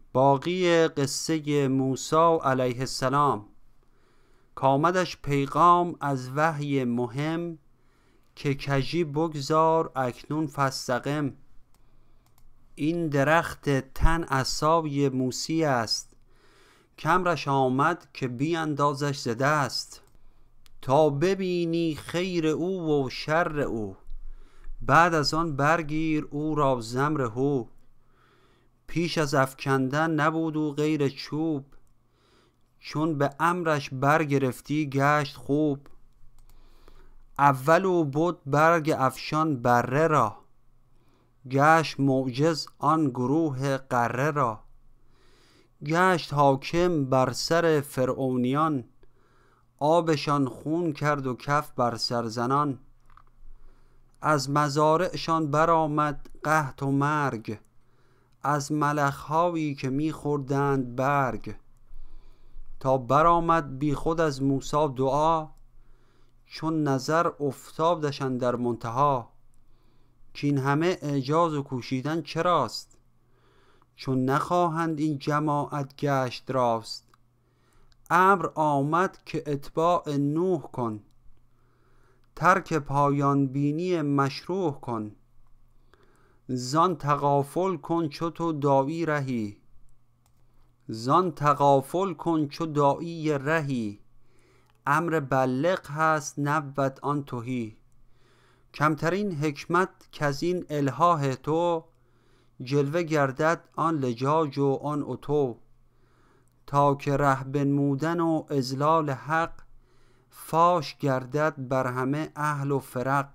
باقی قصه موسی علیه السلام. کامدش پیغام از وحی مهم، که کژی بگذار اکنون فاستقم. این درخت تن عصای موسی است، کمرش آمد که بیاندازش ز دست. تا ببینی خیر او و شر او، بعد از آن برگیر او را زمر هو. پیش از افکندن نبود او غیر چوب، چون به امرش برگرفتی گشت خوب. اول او بود برگ افشان بره را، گشت معجز آن گروه غره را. گشت حاکم بر سر فرعونیان، آبشان خون کرد و کف بر سر زنان. از مزارعشان برآمد قحط و مرگ، از ملخهایی که میخوردند برگ. تا برآمد بی خود از موسی دعا، چون نظر افتادش اندر منتها. کین همه اعجاز و کوشیدن چراست، چون نخواهند این جماعت گشت راست. امر آمد که اتباع نوح کن، ترک پایان بینی مشروع کن. زان تغافل کن چو تو داعی رهی، زان تغافل کن چو داعی رهی. امر بلغ هست نبود آن تهی. کمترین حکمت کز این الحاح تو، جلوه گردد آن لجاج و آن عتو. تا که ره بنمودن و اذلال حق، فاش گردد بر همه اهل و فرق.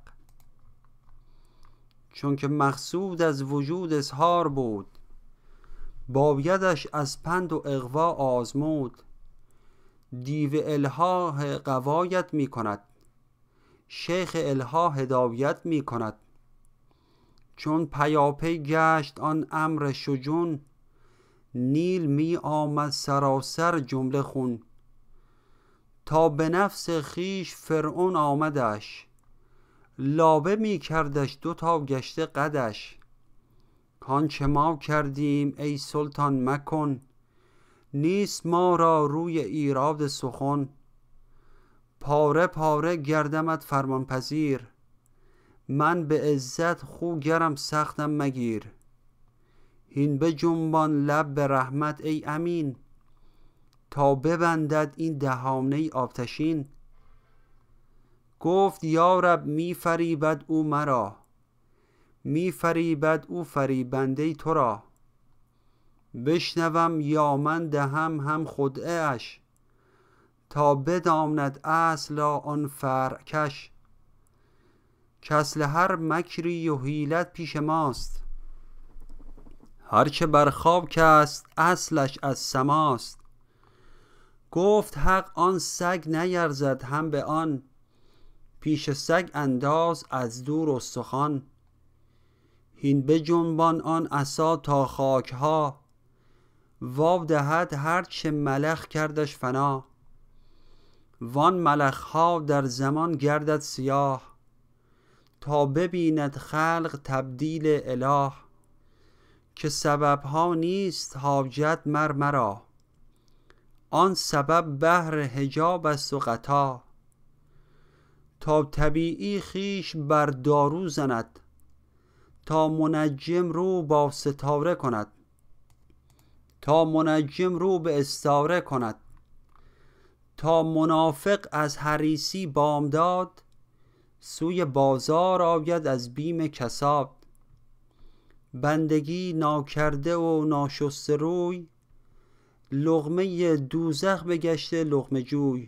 چون که مقصود از وجود اظهار بود، بایدش از پند و اغوا آزمود. دیو الحاح غوایت می کند، شیخ الحاح هدایت می کند. چون پیاپی گشت آن امر شجون، نیل می آمد سراسر جمله خون. تا به نفس خویش فرعون آمدش، لابه می کردش دوتا گشته قدش. کانچه ما کردیم ای سلطان مکن، نیست ما را روی ایراد سخن. پاره پاره گردمت فرمان پذیر، من به عزت خو گرم سختم مگیر. هین بجنبان لب به رحمت ای امین، تا ببندد این دهانه آتشین. گفت یا رب می فریبد او مرا، می فریبد او فریبنده تو را. بشنوم یا من دهم هم خدعه اش، تا بداند اصل را آن فرع کش. کاصل هر مکری و حیلت پیش ماست، هرچه بر خاک است اصلش از سماست. گفت حق آن سگ نیرزد هم به آن، پیش سگ انداز از دور استخوان. هین بجنبان آن عصا تا خاکها، واو دهد هرچه ملخ کردش فنا. وان ملخها در زمان گردد سیاه، تا ببیند خلق تبدیل اله. که سببها نیست حاجت مرا، آن سبب بهر حجاب است و غطا. تا طبیعی خویش بر دارو زند، تا منجم رو با ستاره کند. تا منجم رو به استاره کند، تا منافق از حریصی بامداد، سوی بازار آید از بیم کساد. بندگی ناکرده و ناشسته روی، لقمه دوزخ بگشته لقمه جوی.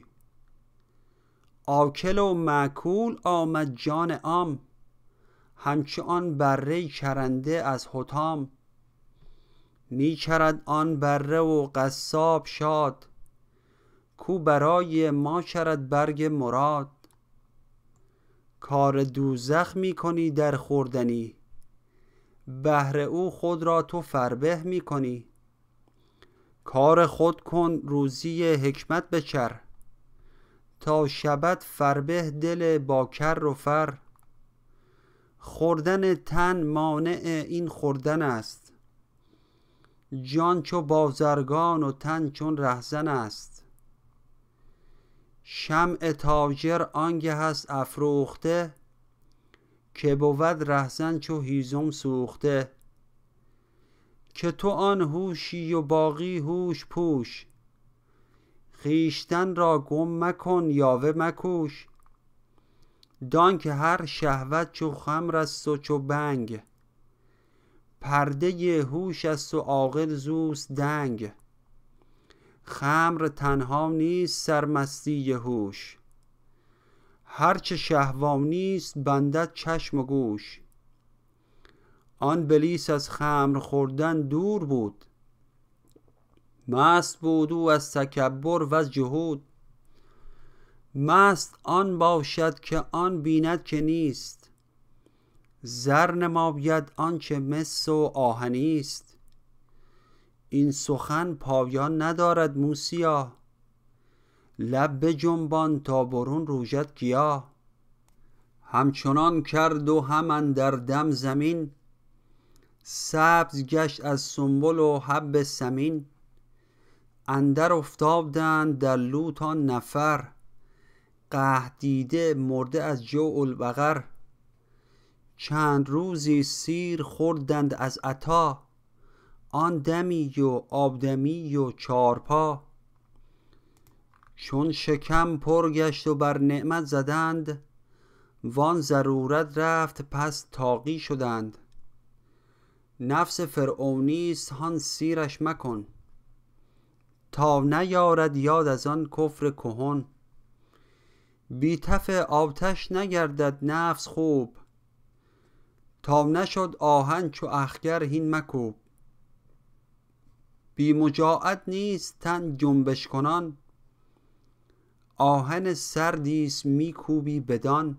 آکل و مأکول آمد جان عام، همچو آن بره چرنده از حطام. می چرد آن بره و قصاب شاد، کو برای ما چرد برگ مراد. کار دوزخ می کنی در خوردنی، بهر او خود را تو فربه می کنی. کار خود کن روزی حکمت بچر، تا شبت فربه دل با کر و فر. خوردن تن مانع این خوردن است، جان چو بازرگان و تن چون رهزن است. شمع تاجر آنگه است افروخته، که بود رهزن چو هیزم سوخته. که تو آن هوشی و باقی هوش پوش، خویشتن را گم مکن یاوه مکوش. دان که هر شهوت چو خمر است و چو بنگ، پرده هوش است و عاقل زوست دنگ. خمر تنها نیست سرمستی هوش، هرچه شهوانی است بندد چشم و گوش. آن بلیس از خمر خوردن دور بود، مست بود او از تکبر و از جهود. مست آن باشد که آن بیند که نیست، زر نماید آنچه مس و آهنی است. این سخن پایان ندارد موسیا، لب بجنبان تا برون روژد گیا. همچنان کرد و هم اندر دم زمین، سبز گشت از سنبل و حب ثمین. اندر افتادند در لوت آن نفر، قحط دیده مرده از جوع البقر. چند روزی سیر خوردند از عطا، آن دمی و آبدمی و چارپا. چون شکم پر گشت و بر نعمت زدند، وان ضرورت رفت پس طاغی شدند. نفس فرعونی است هان سیرش مکن، تا نیارد یاد از آن کفر کهن. بی تف آتش نگردد نفس خوب، تا نشد آهن چو اخگر هین مکوب. بی مجاعت نیست تن جنبش کنان، آهن سردیست می کوبی بدان.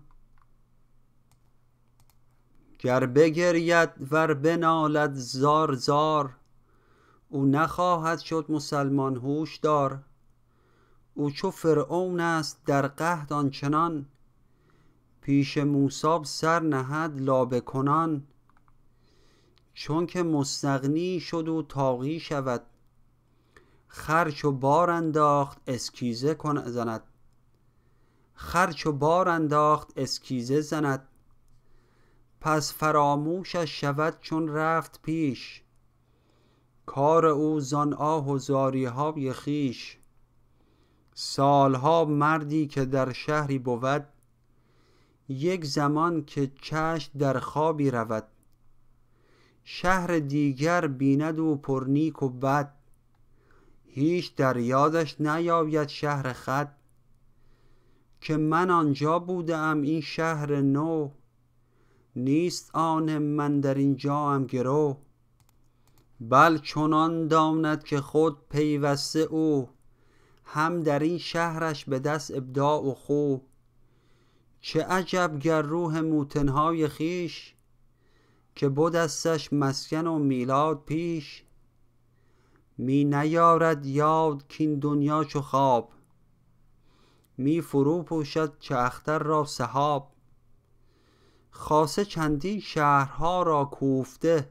گر بگرید ور بنالد زار زار، او نخواهد شد مسلمان هوش دار. او چو فرعون است در قحط آنچنان، پیش موسی سر نهد لابه کنان. چون که مستغنی شد او طاغی شود، خر چو بار انداخت اسکیزه زند. خر چو بار انداخت اسکیزه زند، پس فراموشش شود چون رفت پیش. کار او زان آه و زاری های خویش. سالها مردی که در شهری بود، یک زمان که چشم در خوابی رود. شهر دیگر بیند او پر نیک و بد، هیچ در یادش نیاید شهر خود. که من آنجا بوده ام این شهر نو، نیست آن من در اینجاام گرو. بل چنان داند که خود پیوسته او، هم در این شهرش به دست ابداع و خو. چه عجب گر روح موتنهای خویش، که بودستش مسکن و میلاد پیش. می نیارد یاد کین دنیا چو خواب، می فرو پوشد چه اختر را سحاب. خاصه چندین شهرها را کوفته،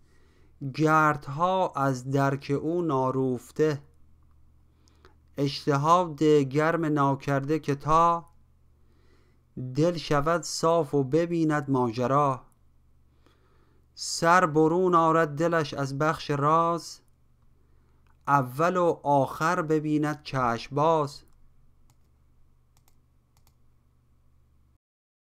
گردها از درک او ناروفته. اشتها ده گرم ناکرده که تا، دل شود صاف و ببیند ماجرا. سر برون آرد دلش از بخش راز، اول و آخر ببیند چشم باز.